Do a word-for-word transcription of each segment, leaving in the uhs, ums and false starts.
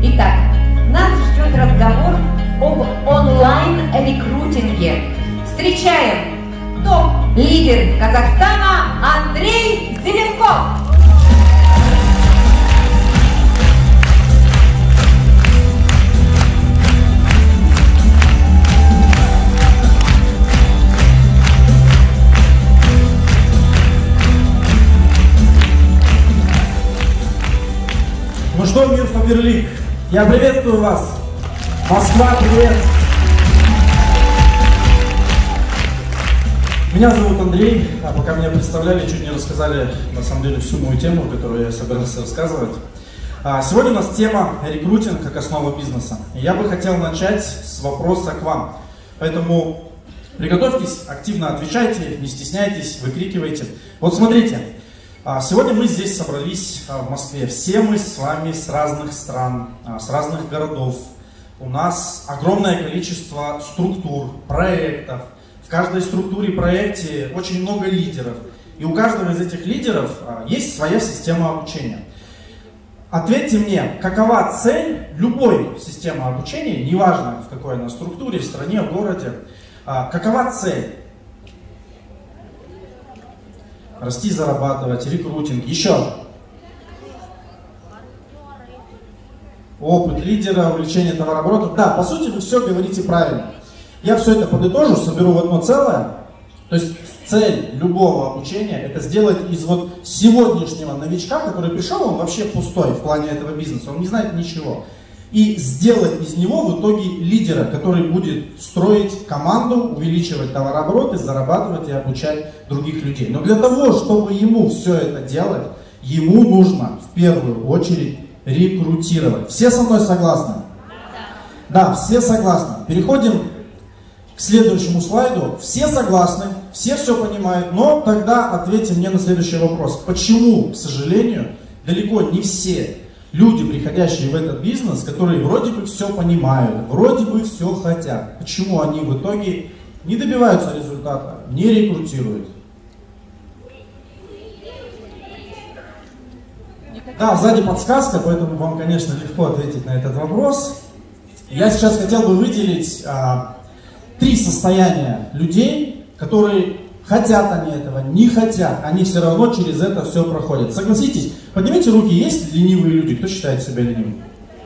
Итак, нас ждет разговор об онлайн-рекрутинге. Встречаем топ-лидер Казахстана Андрей Зеленков. Ну что, мир Фаберлик, я приветствую вас. Москва, привет. Меня зовут Андрей, а пока меня представляли, чуть не рассказали на самом деле всю мою тему, которую я собирался рассказывать. Сегодня у нас тема рекрутинг как основа бизнеса. Я бы хотел начать с вопроса к вам. Поэтому приготовьтесь, активно отвечайте, не стесняйтесь, выкрикивайте. Вот смотрите. Сегодня мы здесь собрались в Москве. Все мы с вами с разных стран, с разных городов. У нас огромное количество структур, проектов. В каждой структуре и проекте очень много лидеров. И у каждого из этих лидеров есть своя система обучения. Ответьте мне, какова цель любой системы обучения, неважно в какой она структуре, в стране, в городе, какова цель? Расти, зарабатывать, рекрутинг, еще. Опыт лидера, увеличение товарооборота. Да, по сути, вы все говорите правильно. Я все это подытожу, соберу в одно целое. То есть цель любого обучения это сделать из вот сегодняшнего новичка, который пришел, он вообще пустой в плане этого бизнеса, он не знает ничего. И сделать из него в итоге лидера, который будет строить команду, увеличивать товарообороты, зарабатывать и обучать других людей. Но для того, чтобы ему все это делать, ему нужно в первую очередь рекрутировать. Все со мной согласны? Да, все согласны. Переходим к следующему слайду. Все согласны, все все понимают, но тогда ответьте мне на следующий вопрос. Почему, к сожалению, далеко не все люди, приходящие в этот бизнес, которые вроде бы все понимают, вроде бы все хотят, почему они в итоге не добиваются результата, не рекрутируют? Да, сзади подсказка, поэтому вам, конечно, легко ответить на этот вопрос. Я сейчас хотел бы выделить а, три состояния людей, которые хотят они этого, не хотят, они все равно через это все проходят. Согласитесь, поднимите руки, есть ленивые люди, кто считает себя ленивым?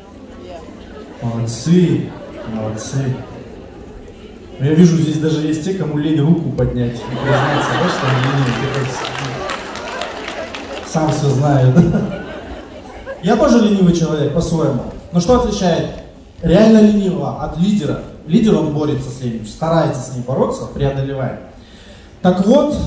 Молодцы, молодцы. Я вижу, здесь даже есть те, кому лень руку поднять и признаться, да, что они ленивые. Сам все знаю, да? Я тоже ленивый человек по-своему. Но что отличает реально ленивого от лидера? Лидер, он борется с ленью, старается с ней бороться, преодолевает. Так вот,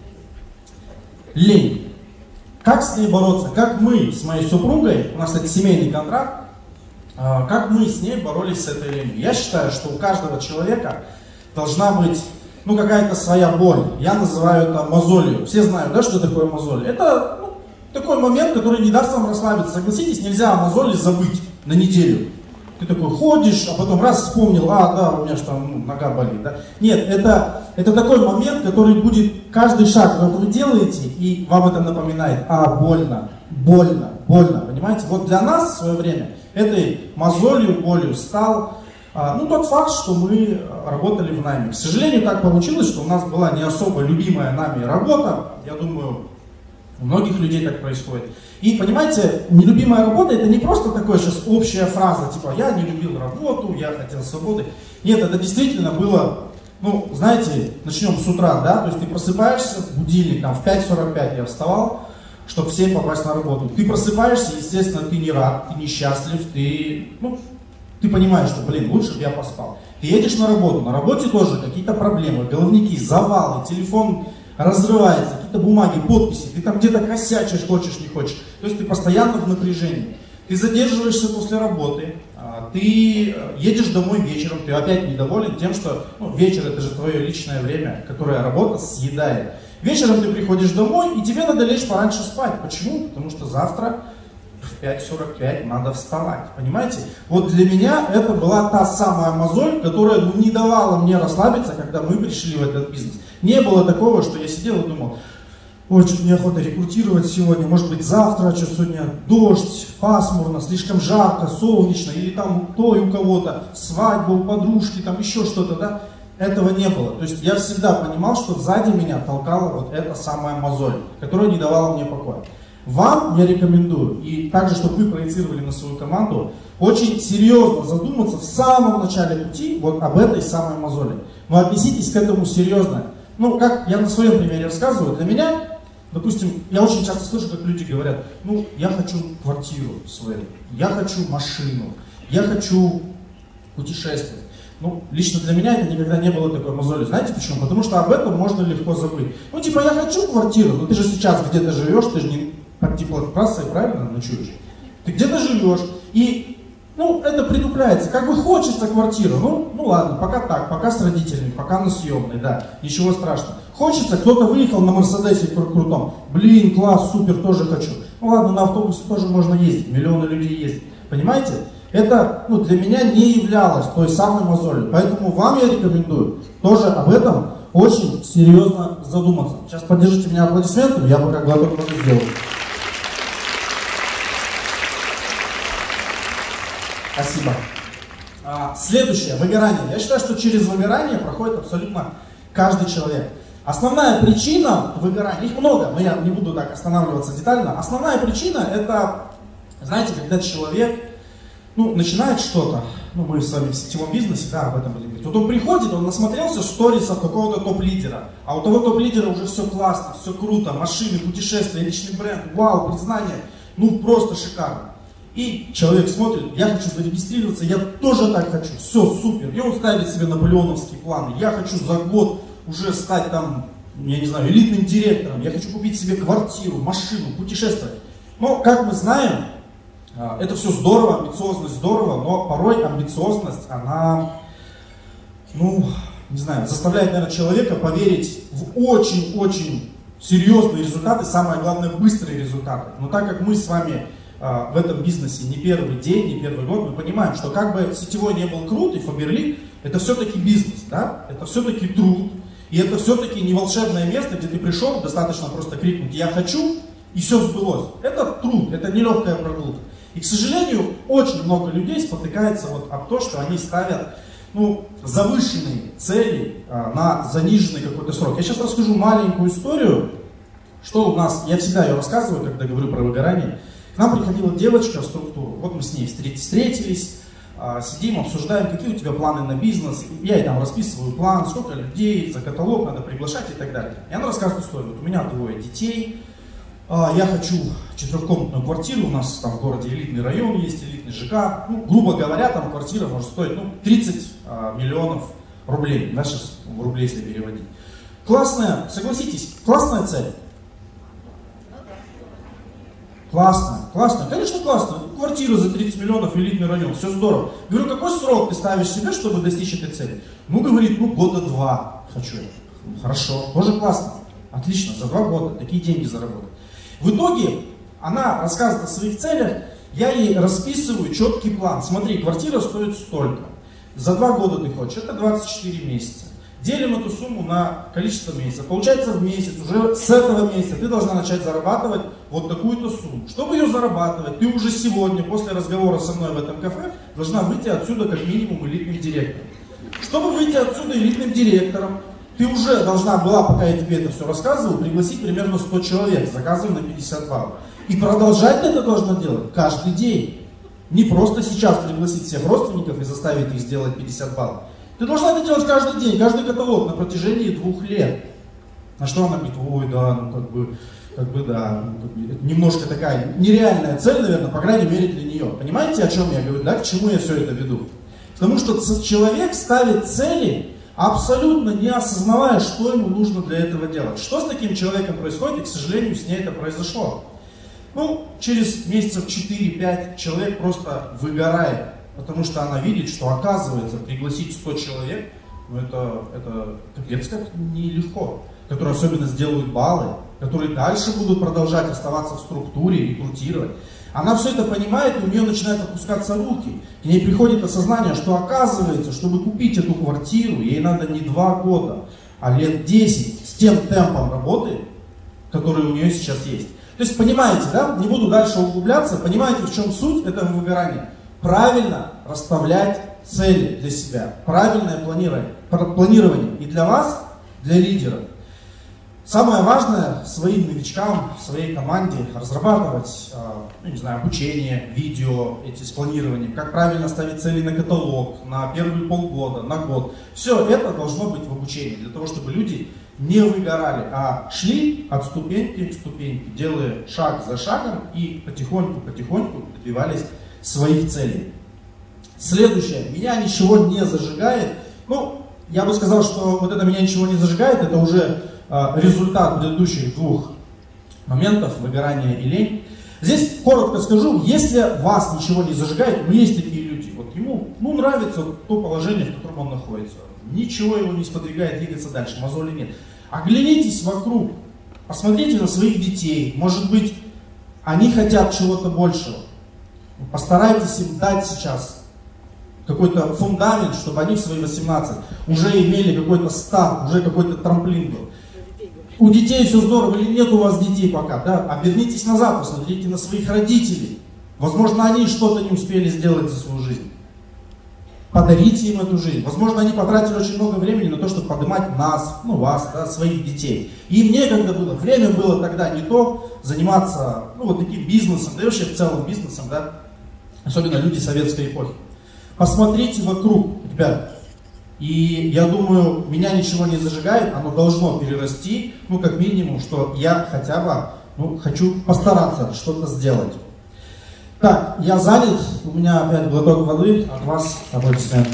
лень. Как с ней бороться? Как мы с моей супругой, у нас, кстати, семейный контракт, как мы с ней боролись с этой ленью? Я считаю, что у каждого человека должна быть, ну, какая-то своя боль. Я называю это мозолью. Все знают, да, что такое мозоль? Это, ну, такой момент, который не даст вам расслабиться. Согласитесь, нельзя о мозоли забыть на неделю. Ты такой ходишь, а потом раз вспомнил, а, да, у меня же там ну, нога болит, да? Нет, это, это такой момент, который будет каждый шаг, вот вы делаете, и вам это напоминает, а, больно, больно, больно, понимаете? Вот для нас в свое время этой мозолью, болью стал, а, ну, тот факт, что мы работали в найме. К сожалению, так получилось, что у нас была не особо любимая нами работа, я думаю, у многих людей так происходит. И понимаете, нелюбимая работа это не просто такая сейчас общая фраза, типа я не любил работу, я хотел свободы. Нет, это действительно было, ну, знаете, начнем с утра, да, то есть ты просыпаешься, будильник, там в пять сорок пять я вставал, чтобы в семь попасть на работу. Ты просыпаешься, естественно, ты не рад, ты несчастлив, ты, ну, ты понимаешь, что, блин, лучше бы я поспал. Ты едешь на работу, на работе тоже какие-то проблемы, головники, завалы, телефон разрывается, какие-то бумаги, подписи, ты там где-то косячишь, хочешь, не хочешь. То есть ты постоянно в напряжении. Ты задерживаешься после работы, ты едешь домой вечером, ты опять недоволен тем, что ну, вечер это же твое личное время, которое работа съедает. Вечером ты приходишь домой, и тебе надо лечь пораньше спать. Почему? Потому что завтра в пять сорок пять надо вставать. Понимаете? Вот для меня это была та самая мозоль, которая ну, не давала мне расслабиться, когда мы пришли в этот бизнес. Не было такого, что я сидел и думал, ой, что-то неохота рекрутировать сегодня, может быть завтра, что сегодня дождь, пасмурно, слишком жарко, солнечно, или там то и у кого-то, свадьба у подружки, там еще что-то, да, этого не было. То есть я всегда понимал, что сзади меня толкала вот эта самая мозоль, которая не давала мне покоя. Вам я рекомендую, и также, чтобы вы проецировали на свою команду, очень серьезно задуматься в самом начале пути вот об этой самой мозоли. Но отнеситесь к этому серьезно. Ну, как я на своем примере рассказываю, для меня, допустим, я очень часто слышу, как люди говорят, ну, я хочу квартиру свою, я хочу машину, я хочу путешествовать. Ну, лично для меня это никогда не было такой мозоли. Знаете почему? Потому что об этом можно легко забыть. Ну, типа, я хочу квартиру, но ты же сейчас где-то живешь, ты же не под теплотрассой, правильно, ночуешь? Ты где-то живешь, и, ну, это притупляется. Как бы хочется квартиру, ну, ну ладно, пока так, пока с родителями, пока на съемной, да, ничего страшного. Хочется, кто-то выехал на Мерседесе крутом, блин, класс, супер, тоже хочу. Ну ладно, на автобусе тоже можно ездить, миллионы людей ездят, понимаете? Это, ну, для меня не являлось той самой мозолью, поэтому вам я рекомендую тоже об этом очень серьезно задуматься. Сейчас поддержите меня аплодисментами, я пока глоток воды сделаю. Спасибо. А, следующее, выгорание. Я считаю, что через выгорание проходит абсолютно каждый человек. Основная причина выгорания, их много, но я не буду так останавливаться детально. Основная причина это, знаете, когда человек, ну, начинает что-то, ну, мы с вами в сетевом бизнесе, да, об этом будем говорить. Вот он приходит, он насмотрелся сторисов какого-то топ-лидера, а у того топ-лидера уже все классно, все круто, машины, путешествия, личный бренд, вау, признание, ну, просто шикарно. И человек смотрит, я хочу зарегистрироваться, я тоже так хочу, все, супер. И он ставит себе наполеоновские планы, я хочу за год уже стать там, я не знаю, элитным директором, я хочу купить себе квартиру, машину, путешествовать. Но, как мы знаем, это все здорово, амбициозность здорово, но порой амбициозность, она, ну, не знаю, заставляет, наверное, человека поверить в очень-очень серьезные результаты, самое главное, быстрые результаты. Но так как мы с вами в этом бизнесе не первый день, не первый год, мы понимаем, что как бы сетевой не был крут, и Фаберлик, это все-таки бизнес, да? Это все-таки труд, и это все-таки не волшебное место, где ты пришел, достаточно просто крикнуть «я хочу», и все сбылось. Это труд, это нелегкая прогулка. И, к сожалению, очень много людей спотыкается вот об то, что они ставят, ну, завышенные цели а, на заниженный какой-то срок. Я сейчас расскажу маленькую историю, что у нас, я всегда ее рассказываю, когда говорю про выгорание. К нам приходила девочка в структуру, вот мы с ней встретились, сидим, обсуждаем, какие у тебя планы на бизнес, я ей там расписываю план, сколько людей, за каталог надо приглашать и так далее. И она рассказывает историю, вот у меня двое детей, я хочу четырехкомнатную квартиру, у нас там в городе элитный район есть, элитный ЖК, ну, грубо говоря, там квартира может стоить, ну, тридцать миллионов рублей, да, сейчас в рубли если переводить. Классная, согласитесь, классная цель. Классно, классно, конечно классно. Квартира за тридцать миллионов, элитный район, все здорово. Говорю, какой срок ты ставишь себе, чтобы достичь этой цели? Ну, говорит, ну, года два хочу. Хорошо, тоже классно. Отлично, за два года такие деньги заработать. В итоге она рассказывает о своих целях, я ей расписываю четкий план. Смотри, квартира стоит столько. За два года ты хочешь, это двадцать четыре месяца. Делим эту сумму на количество месяцев. Получается, в месяц, уже с этого месяца ты должна начать зарабатывать вот такую-то сумму. Чтобы ее зарабатывать, ты уже сегодня, после разговора со мной в этом кафе, должна выйти отсюда как минимум элитным директором. Чтобы выйти отсюда элитным директором, ты уже должна была, пока я тебе это все рассказывал, пригласить примерно сто человек, заказывая на пятьдесят баллов. И продолжать ты это должна делать каждый день. Не просто сейчас пригласить всех родственников и заставить их сделать пятьдесят баллов. Ты должна это делать каждый день, каждый каталог на протяжении двух лет. На что она говорит, ой, да, ну как бы, как бы да, ну, как бы, это немножко такая нереальная цель, наверное, по крайней мере для нее. Понимаете, о чем я говорю, да, к чему я все это веду? Потому что человек ставит цели, абсолютно не осознавая, что ему нужно для этого делать. Что с таким человеком происходит, и, к сожалению, с ней это произошло. Ну, через месяцев четыре-пять человек просто выгорает. Потому что она видит, что оказывается пригласить сто человек, ну это, это капец как нелегко. Которые особенно сделают баллы, которые дальше будут продолжать оставаться в структуре, рекрутировать. Она все это понимает, и у нее начинают опускаться руки. К ней приходит осознание, что оказывается, чтобы купить эту квартиру, ей надо не два года, а лет десять с тем темпом работы, которые у нее сейчас есть. То есть, понимаете, да, не буду дальше углубляться, понимаете, в чем суть этого выгорания? Правильно расставлять цели для себя, правильное планирование, планирование и для вас, для лидеров. Самое важное своим новичкам, в своей команде разрабатывать, ну, не знаю, обучение, видео эти с планированием, как правильно ставить цели на каталог, на первые полгода, на год. Все это должно быть в обучении, для того, чтобы люди не выгорали, а шли от ступеньки к ступеньке, делая шаг за шагом и потихоньку-потихоньку добивались своих целей. Следующее. Меня ничего не зажигает. Ну, я бы сказал, что вот это меня ничего не зажигает, это уже э, результат предыдущих двух моментов, выгорания и лень. Здесь коротко скажу, если вас ничего не зажигает, ну есть такие люди, вот ему ну, нравится то положение, в котором он находится. Ничего его не сподвигает двигаться дальше, мозоли нет. Оглянитесь вокруг, посмотрите на своих детей, может быть, они хотят чего-то большего. Постарайтесь им дать сейчас какой-то фундамент, чтобы они в свои восемнадцать уже имели какой-то старт, уже какой-то трамплин был. У детей все здорово или нет у вас детей пока, да? Обернитесь назад, посмотрите на своих родителей. Возможно, они что-то не успели сделать за свою жизнь. Подарите им эту жизнь. Возможно, они потратили очень много времени на то, чтобы поднимать нас, ну вас, да, своих детей. Им некогда было, время было тогда не то заниматься, ну, вот таким бизнесом, да и вообще в целом бизнесом, да, особенно люди советской эпохи. Посмотрите вокруг, ребят, и я думаю, меня ничего не зажигает, оно должно перерасти, ну, как минимум, что я хотя бы, ну, хочу постараться что-то сделать. Так, я занят, у меня опять глоток воды, от вас аплодисменты.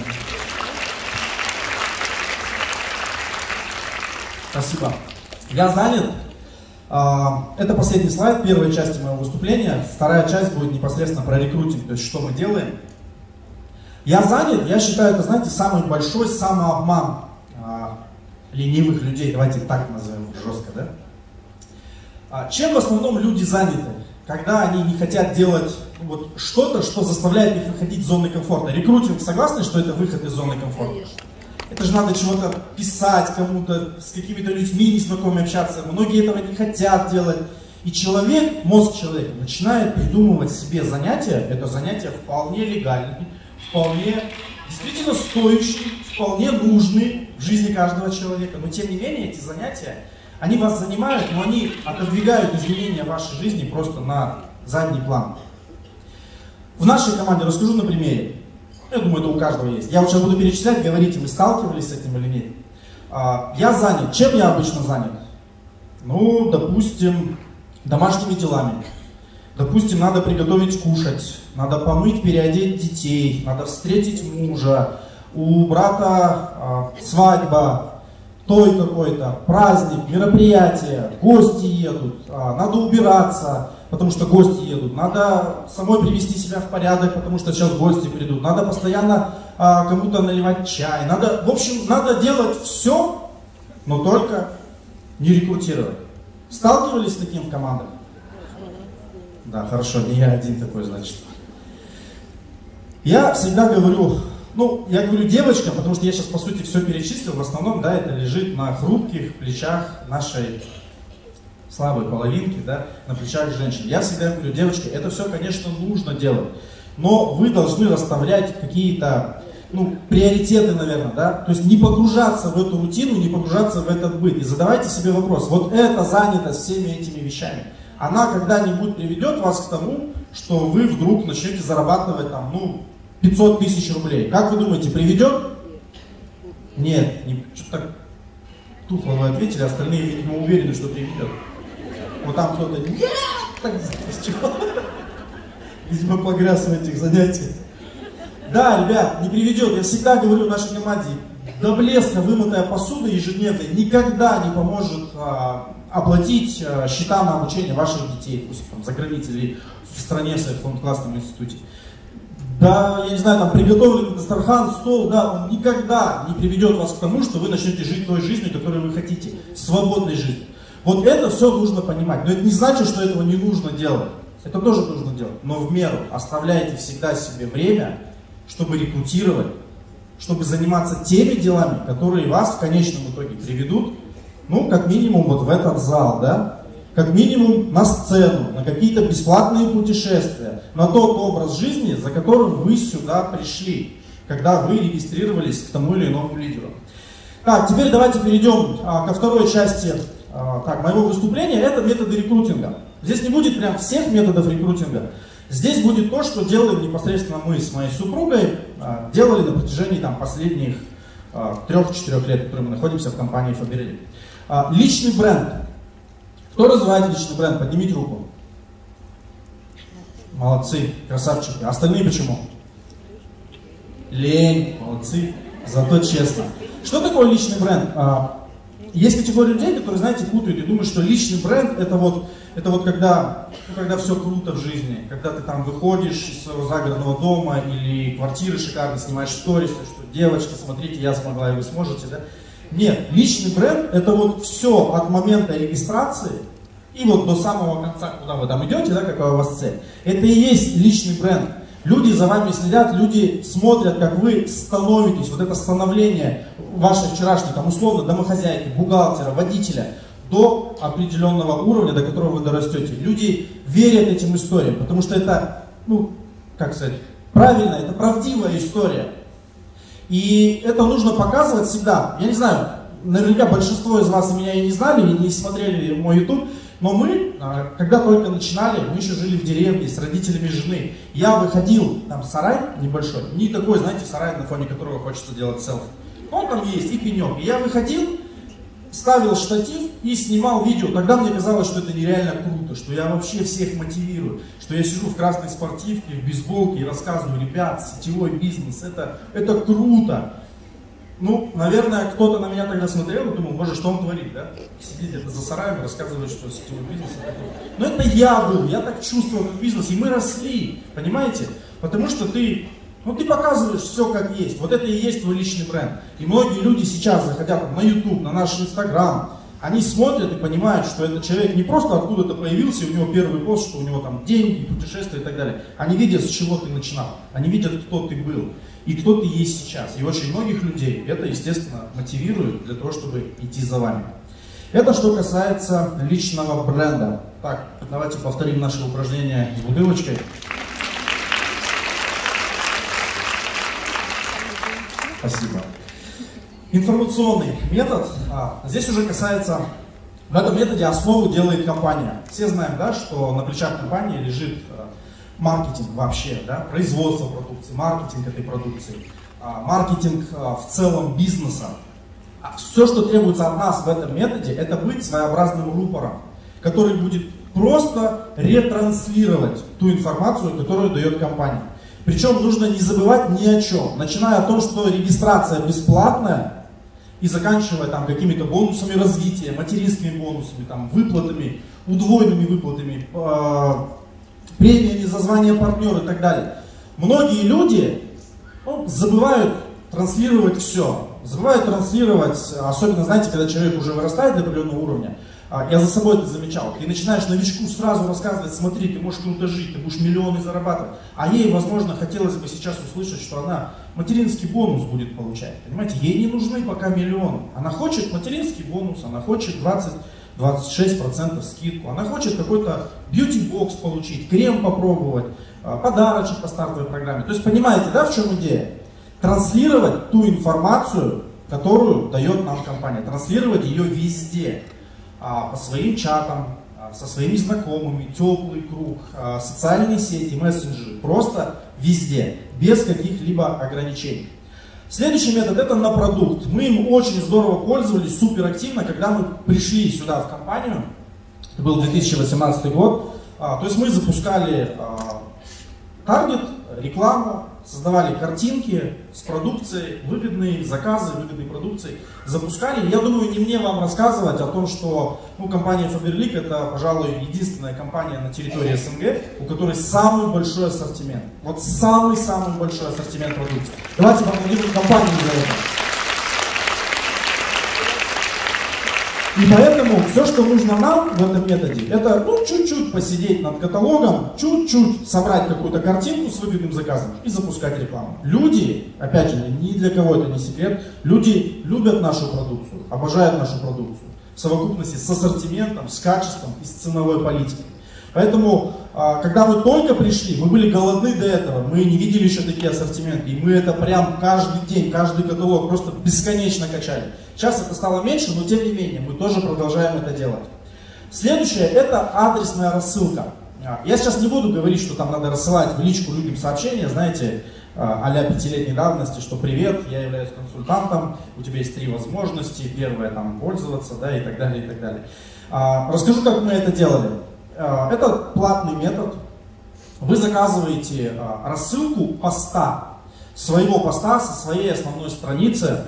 Спасибо. Я занят. Это последний слайд первой части моего выступления. Вторая часть будет непосредственно про рекрутинг, то есть что мы делаем. Я занят, я считаю, это, знаете, самый большой самообман ленивых людей, давайте так назовем жестко, да? Чем в основном люди заняты? Когда они не хотят делать вот что-то, что заставляет их выходить из зоны комфорта. Рекрутинг, согласны, что это выход из зоны комфорта? Конечно. Это же надо чего-то писать кому-то, с какими-то людьми незнакомыми общаться. Многие этого не хотят делать. И человек, мозг человека, начинает придумывать себе занятия. Это занятия вполне легальные, вполне действительно стоящие, вполне нужные в жизни каждого человека. Но тем не менее, эти занятия, они вас занимают, но они отодвигают изменения в вашей жизни просто на задний план. В нашей команде расскажу на примере. Я думаю, это у каждого есть. Я вот сейчас буду перечислять, говорите, вы сталкивались с этим или нет. Я занят. Чем я обычно занят? Ну, допустим, домашними делами. Допустим, надо приготовить кушать, надо помыть, переодеть детей, надо встретить мужа, у брата свадьба, той какой-то, праздник, мероприятие, гости едут, надо убираться, потому что гости едут, надо самой привести себя в порядок, потому что сейчас гости придут, надо постоянно а, кому-то наливать чай, надо, в общем, надо делать все, но только не рекрутировать. Сталкивались с таким в командах? Да, хорошо, не я один такой, значит. Я всегда говорю, ну, я говорю девочкам, потому что я сейчас, по сути, все перечислил, в основном, да, это лежит на хрупких плечах нашей слабой половинки, да, на плечах женщин. Я всегда говорю, девочки, это все, конечно, нужно делать, но вы должны расставлять какие-то, ну, приоритеты, наверное, да, то есть не погружаться в эту рутину, не погружаться в этот быт. И задавайте себе вопрос, вот эта занятость всеми этими вещами, она когда-нибудь приведет вас к тому, что вы вдруг начнете зарабатывать там, ну, пятьсот тысяч рублей. Как вы думаете, приведет? Нет, не, что-то так тухло вы ответили, остальные, видимо, уверены, что приведет. Вот там кто-то, нет, так, видимо, погряз в этих занятиях. Да, ребят, не приведет. Я всегда говорю в нашей команде, до блеска вымытая посуда ежедневно никогда не поможет а, оплатить а, счета на обучение ваших детей, пусть там за границей или в стране, в своем классном институте. Да, я не знаю, там приготовленный дастархан, стол, да, он никогда не приведет вас к тому, что вы начнете жить той жизнью, которую вы хотите, свободной жизнью. Вот это все нужно понимать. Но это не значит, что этого не нужно делать. Это тоже нужно делать. Но в меру. Оставляйте всегда себе время, чтобы рекрутировать, чтобы заниматься теми делами, которые вас в конечном итоге приведут, ну, как минимум, вот в этот зал, да. как минимум на сцену, на какие-то бесплатные путешествия, на тот образ жизни, за которым вы сюда пришли, когда вы регистрировались к тому или иному лидеру. Так, теперь давайте перейдем а, ко второй части а, так, моего выступления. Это методы рекрутинга. Здесь не будет прям всех методов рекрутинга. Здесь будет то, что делаем непосредственно мы с моей супругой, а, делали на протяжении там, последних трех-четырех лет, которые мы находимся в компании Faberlic. А, личный бренд. Кто развивает личный бренд? Поднимите руку. Молодцы, красавчики. Остальные почему? Лень, молодцы, зато честно. Что такое личный бренд? Есть категория людей, которые, знаете, путают и думают, что личный бренд это вот, это вот когда, ну, когда все круто в жизни, когда ты там выходишь из своего загородного дома или квартиры шикарно снимаешь сторис, что девочки, смотрите, я смогла и вы сможете, да? Нет, личный бренд это вот все от момента регистрации и вот до самого конца, куда вы там идете, да, какая у вас цель. Это и есть личный бренд. Люди за вами следят, люди смотрят, как вы становитесь, вот это становление вашей вчерашней, там, условно, домохозяйки, бухгалтера, водителя, до определенного уровня, до которого вы дорастете. Люди верят этим историям, потому что это, ну, как сказать, правильно, это правдивая история. И это нужно показывать всегда. Я не знаю, наверняка большинство из вас меня и не знали, и не смотрели мой YouTube, но мы, когда только начинали, мы еще жили в деревне с родителями жены. Я выходил, там сарай небольшой, не такой, знаете, сарай, на фоне которого хочется делать селфи. Он там есть, и пенек. И я выходил, ставил штатив и снимал видео. Тогда мне казалось, что это нереально круто, что я вообще всех мотивирую, что я сижу в красной спортивке, в бейсболке и рассказываю: ребят, сетевой бизнес, это, это круто. Ну, наверное, кто-то на меня тогда смотрел и думал: боже, что он творит, да? Сидит где-то за сараем и рассказывает, что сетевой бизнес это круто. Но это я был, я так чувствовал как бизнес, и мы росли, понимаете? Потому что ты, ну, ты показываешь все как есть, вот это и есть твой личный бренд. И многие люди сейчас, заходя на YouTube, на наш Instagram, они смотрят и понимают, что этот человек не просто откуда-то появился, и у него первый пост, что у него там деньги, путешествия и так далее. Они видят, с чего ты начинал, они видят, кто ты был и кто ты есть сейчас. И очень многих людей это, естественно, мотивирует для того, чтобы идти за вами. Это что касается личного бренда. Так, давайте повторим наше упражнение с бутылочкой. Спасибо. Информационный метод. А, здесь уже касается, в этом методе основу делает компания. Все знаем, да, что на плечах компании лежит а, маркетинг вообще, да, производство продукции, маркетинг этой продукции, а, маркетинг а, в целом бизнеса. А все, что требуется от нас в этом методе, это быть своеобразным рупором, который будет просто ретранслировать ту информацию, которую дает компания. Причем нужно не забывать ни о чем, начиная от того, что регистрация бесплатная, и заканчивая там какими-то бонусами развития, материнскими бонусами, там, выплатами, удвоенными выплатами, э, премиями за звание партнера и так далее. Многие люди, ну, забывают транслировать все. Забывают транслировать, особенно, знаете, когда человек уже вырастает до определенного уровня. Я за собой это замечал. Ты начинаешь новичку сразу рассказывать: смотри, ты можешь круто жить, ты будешь миллионы зарабатывать. А ей, возможно, хотелось бы сейчас услышать, что она материнский бонус будет получать. Понимаете, ей не нужны пока миллионы. Она хочет материнский бонус, она хочет двадцать-двадцать шесть процентов скидку, она хочет какой-то бьюти-бокс получить, крем попробовать, подарочек по стартовой программе. То есть, понимаете, да, в чем идея? Транслировать ту информацию, которую дает нам компания, транслировать ее везде. По своим чатам, со своими знакомыми, теплый круг, социальные сети, мессенджеры, просто везде, без каких-либо ограничений. Следующий метод — это на продукт. Мы им очень здорово пользовались, супер активно, когда мы пришли сюда в компанию, это был две тысячи восемнадцатый год, то есть мы запускали таргет, рекламу, создавали картинки с продукцией, выгодные заказы, выгодной продукции, запускали. Я думаю, не мне вам рассказывать о том, что, ну, компания Faberlic — это, пожалуй, единственная компания на территории СНГ, у которой самый большой ассортимент. Вот самый-самый большой ассортимент продукции. Давайте поаплодируем компании за это. И поэтому все, что нужно нам в этом методе, это, ну, чуть-чуть посидеть над каталогом, чуть-чуть собрать какую-то картинку с выгодным заказом и запускать рекламу. Люди, опять же, ни для кого это не секрет, люди любят нашу продукцию, обожают нашу продукцию, совокупности с ассортиментом, с качеством и с ценовой политикой. Поэтому, когда мы только пришли, мы были голодны до этого, мы не видели еще такие ассортименты, и мы это прям каждый день, каждый каталог просто бесконечно качали. Сейчас это стало меньше, но тем не менее, мы тоже продолжаем это делать. Следующее, это адресная рассылка. Я сейчас не буду говорить, что там надо рассылать в личку людям сообщения, знаете, а-ля пятилетней давности, что привет, я являюсь консультантом, у тебя есть три возможности, первая там пользоваться, да, и так далее, и так далее. Расскажу, как мы это делали. Это платный метод. Вы заказываете рассылку поста, своего поста со своей основной страницы.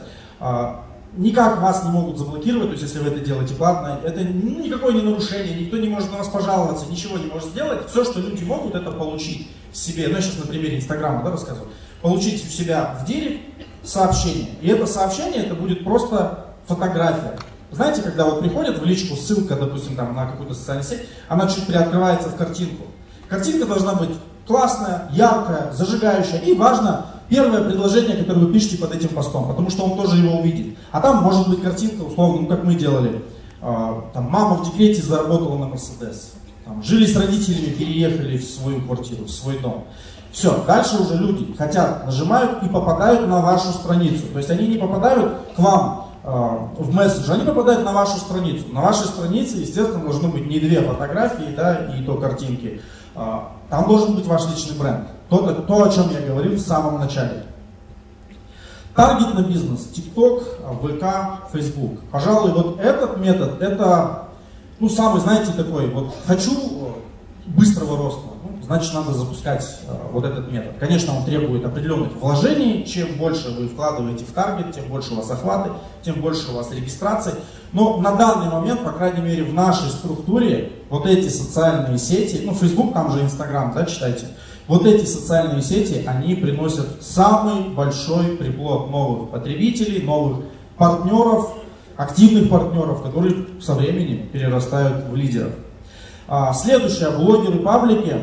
Никак вас не могут заблокировать, то есть если вы это делаете платно, это никакое не нарушение, никто не может на вас пожаловаться, ничего не может сделать. Все, что люди могут, это получить в себе, ну я сейчас на примере Инстаграма, да, рассказываю, получить у себя в директ сообщение. И это сообщение, это будет просто фотография. Знаете, когда вот приходит в личку ссылка, допустим, там, на какую-то социальную сеть, она чуть приоткрывается в картинку. Картинка должна быть классная, яркая, зажигающая. И важно первое предложение, которое вы пишете под этим постом, потому что он тоже его увидит. А там может быть картинка, условно, ну как мы делали. Э, там, мама в декрете заработала на Мерседес. Там, жили с родителями, переехали в свою квартиру, в свой дом. Все, дальше уже люди хотят, нажимают и попадают на вашу страницу. То есть они не попадают к вам в мессенджер, они попадают на вашу страницу. На вашей странице, естественно, должны быть не две фотографии, да, и то картинки. Там должен быть ваш личный бренд. То, то, о чем я говорил в самом начале. Таргет на бизнес, ТикТок, ВК, Фейсбук. Пожалуй, вот этот метод, это, ну, самый, знаете, такой, вот, хочу быстрого роста, ну, значит, надо запускать э, вот этот метод. Конечно, он требует определенных вложений. Чем больше вы вкладываете в таргет, тем больше у вас охваты, тем больше у вас регистраций. Но на данный момент, по крайней мере, в нашей структуре, вот эти социальные сети, ну, Facebook, там же Instagram, да, читайте, вот эти социальные сети, они приносят самый большой приплод новых потребителей, новых партнеров, активных партнеров, которые со временем перерастают в лидеров. Следующее, блогеры, паблики.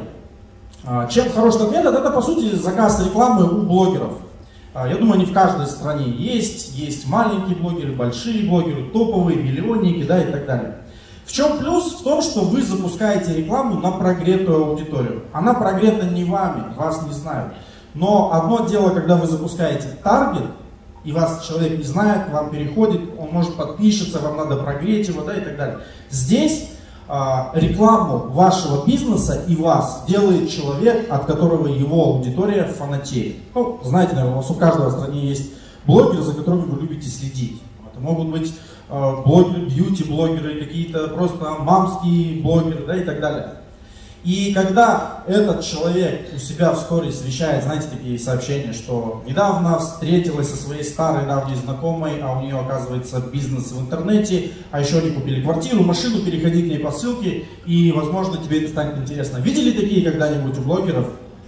Чем хорош этот метод? Это, по сути, заказ рекламы у блогеров. Я думаю, они в каждой стране есть. Есть маленькие блогеры, большие блогеры, топовые, миллионники, да, и так далее. В чем плюс? В том, что вы запускаете рекламу на прогретую аудиторию. Она прогрета не вами, вас не знают. Но одно дело, когда вы запускаете таргет, и вас человек не знает, к вам переходит, он может подпишется, вам надо прогреть его, да, и так далее. Здесь рекламу вашего бизнеса и вас делает человек, от которого его аудитория фанатеет. Ну, знаете, наверное, у вас у каждого в стране есть блогеры, за которыми вы любите следить. Это могут быть э, блогеры, бьюти-блогеры, какие-то просто мамские блогеры, да, и так далее. И когда этот человек у себя в сторис вещает, знаете, такие сообщения, что недавно встретилась со своей старой давней знакомой, а у нее, оказывается, бизнес в интернете, а еще они купили квартиру, машину, переходи к ней по ссылке, и, возможно, тебе это станет интересно. Видели такие когда-нибудь у блогеров?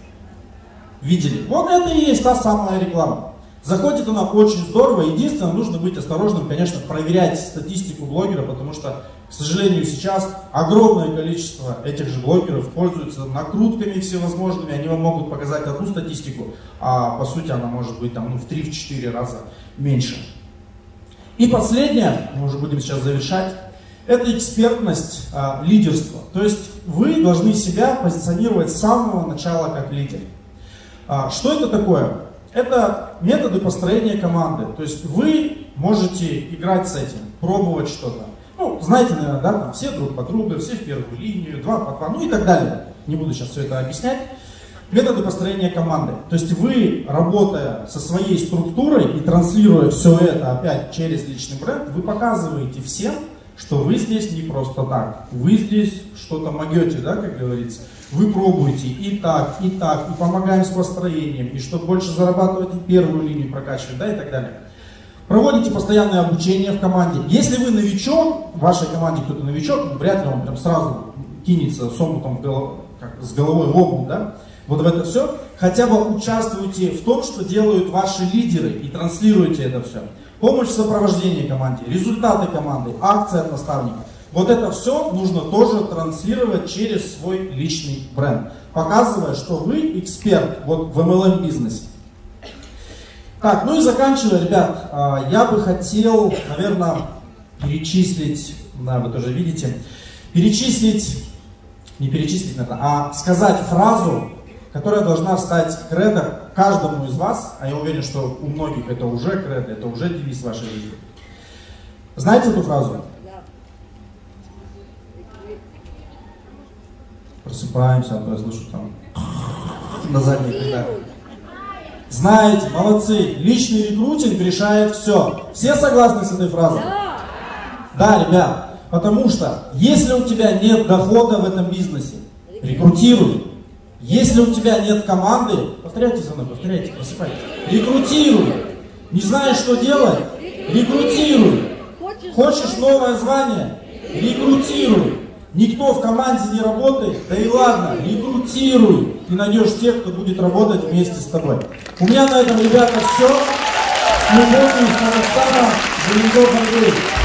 Видели. Вот это и есть та самая реклама. Заходит она очень здорово. Единственное, нужно быть осторожным, конечно, проверять статистику блогера, потому что, к сожалению, сейчас огромное количество этих же блогеров пользуются накрутками всевозможными. Они вам могут показать одну статистику, а по сути она может быть там, ну, в три-четыре раза меньше. И последнее, мы уже будем сейчас завершать, это экспертность, а, лидерство. То есть вы должны себя позиционировать с самого начала как лидер. А, что это такое? Это методы построения команды. То есть вы можете играть с этим, пробовать что-то. Ну, знаете, наверное, да, там все друг под друга, все в первую линию, два по два, ну и так далее. Не буду сейчас все это объяснять. Методы построения команды. То есть вы, работая со своей структурой и транслируя все это опять через личный бренд, вы показываете всем, что вы здесь не просто так. Вы здесь что-то могете, да, как говорится. Вы пробуете и так, и так, и помогаем с построением, и чтобы больше зарабатывать, и первую линию прокачивать, да, и так далее. Проводите постоянное обучение в команде. Если вы новичок, в вашей команде кто-то новичок, вряд ли он прям сразу кинется с омутом, в голов... как, с головой в омут, да, вот в это все. Хотя бы участвуйте в том, что делают ваши лидеры, и транслируйте это все. Помощь в сопровождении команде, результаты команды, акции от наставника. Вот это все нужно тоже транслировать через свой личный бренд, показывая, что вы эксперт вот в эм эл эм-бизнесе. Так, ну и заканчивая, ребят, я бы хотел, наверное, перечислить, да, вы тоже видите, перечислить, не перечислить, наверное, а сказать фразу, которая должна стать кредо каждому из вас, а я уверен, что у многих это уже кредо, это уже девиз вашей жизни. Знаете эту фразу? Просыпаемся, а то я слышу там на задних рядах. Знаете, молодцы, личный рекрутинг решает все. Все согласны с этой фразой? Да. Да, ребят, потому что если у тебя нет дохода в этом бизнесе, рекрутируй. Если у тебя нет команды, повторяйте за мной, повторяйте, просыпайтесь. Рекрутируй. Не знаешь, что делать? Рекрутируй. Хочешь новое звание? Рекрутируй. Никто в команде не работает, да и ладно, рекрутируй. Ты найдешь тех, кто будет работать вместе с тобой. У меня на этом, ребята, все. С любовью, с Казахстана, Зеленков Андрей.